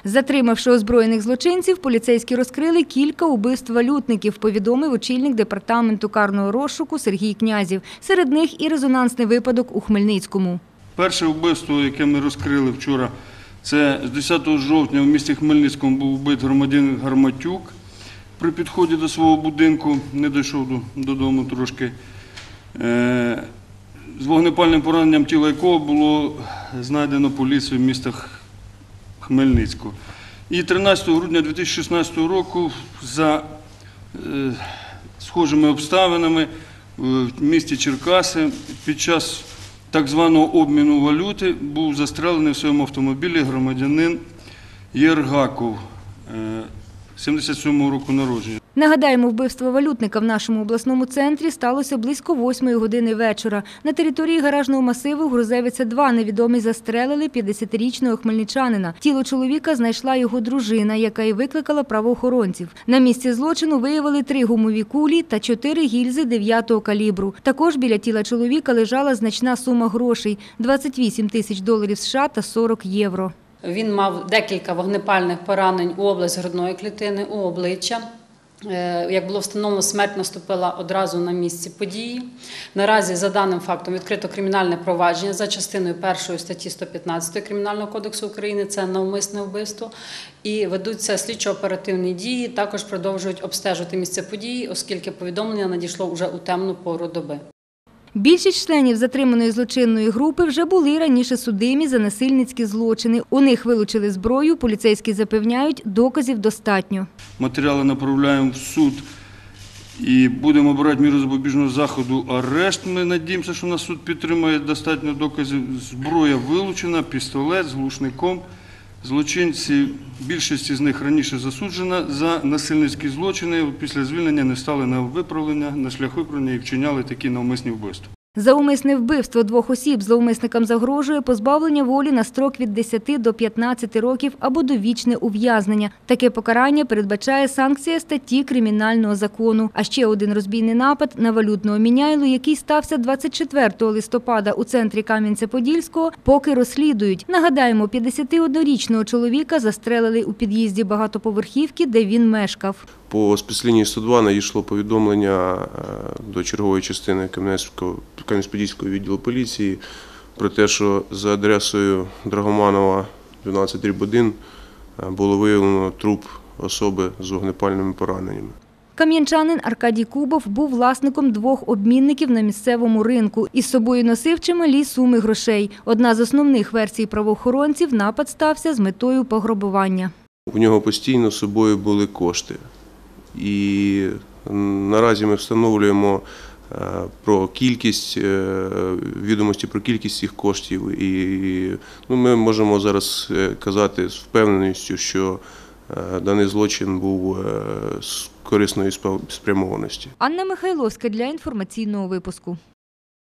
Затримавши озброєних злочинців, поліцейські розкрили кілька убивств валютників, повідомив очільник департаменту карного розшуку Сергій Князів. Серед них і резонансний випадок у Хмельницькому. Перше вбивство, яке ми розкрили вчора, це з 10 жовтня в місті Хмельницькому був вбит громадянин Гарматюк. При підході до свого будинку, не дійшов додому трошки, з вогнепальним пораненням тіла якого було знайдено поліцією міста Хмельницького. І 13 грудня 2016 року за схожими обставинами в місті Черкаси під час так званого обміну валюти був застрелений в своєму автомобілі громадянин Єргаков, 77-го року народження. Нагадаємо, вбивство валютника в нашому обласному центрі сталося близько 8-ї години вечора. На території гаражного масиву Грузевиця-2 невідомі застрелили 50-річного хмельничанина. Тіло чоловіка знайшла його дружина, яка і викликала правоохоронців. На місці злочину виявили 3 гумові кулі та 4 гільзи 9-го калібру. Також біля тіла чоловіка лежала значна сума грошей – 28 тисяч доларів США та 40 євро. Він мав декілька вогнепальних поранень у область грудної клітини, у обличчя. Як було встановлено, смерть наступила одразу на місці події. Наразі за даним фактом відкрито кримінальне провадження за частиною 1 статті 115 Кримінального кодексу України, це навмисне вбивство. І ведуться слідчо-оперативні дії, також продовжують обстежувати місце події, оскільки повідомлення надійшло вже у темну пору доби. Більшість членів затриманої злочинної групи вже були раніше судимі за насильницькі злочини. У них вилучили зброю, поліцейські запевняють, доказів достатньо. Матеріали направляємо в суд і будемо обирати міру запобіжного заходу арешт. Ми надіємося, що нас суд підтримає достатньо доказів. Зброя вилучена, пістолет з глушником. Злочинці, більшість з них раніше засуджена за насильницькі злочини, після звільнення не стали на виправлення, на шлях виправлення і вчиняли такі навмисні вбивства. За умисне вбивство 2 осіб зловмисникам загрожує позбавлення волі на строк від 10 до 15 років або довічне ув'язнення. Таке покарання передбачає санкція статті Кримінального закону. А ще один розбійний напад на валютного міняйлу, який стався 24 листопада у центрі Кам'янця-Подільського, поки розслідують. Нагадаємо, 51-річного чоловіка застрелили у під'їзді багатоповерхівки, де він мешкав. По спецлінії 102 надійшло повідомлення до чергової частини Кам'янець-Подільського відділу поліції про те, що за адресою Драгоманова, 12/1 було виявлено труп особи з вогнепальними пораненнями. Кам'янчанин Аркадій Кубов був власником 2 обмінників на місцевому ринку. Із собою носив чималі суми грошей. Одна з основних версій правоохоронців – напад стався з метою пограбування. У нього постійно з собою були кошти. І наразі ми встановлюємо про кількість, відомості про кількість цих коштів. І ми можемо зараз казати з впевненістю, що даний злочин був з корисної спрямованості. Анна Михайловська для інформаційного випуску.